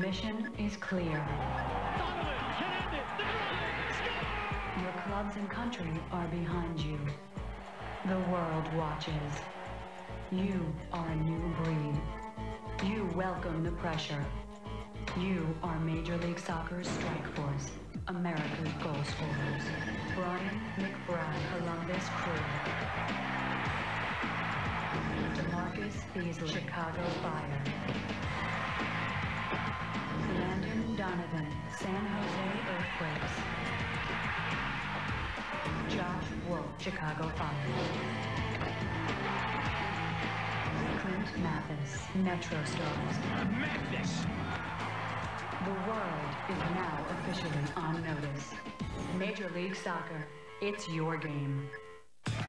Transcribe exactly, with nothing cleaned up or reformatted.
mission is clear. Your clubs and country are behind you. The world watches. You are a new breed. You welcome the pressure. You are Major League Soccer's strike force, America's goal scorers. Brian McBride, Columbus Crew. DeMarcus Beasley, Chicago Fire. Landon Donovan, San Jose Earthquakes. Josh Wolf, Chicago Fire. Clint Mathis, Metro Stars. Mathis! The world is now officially on notice. Major League Soccer, it's your game.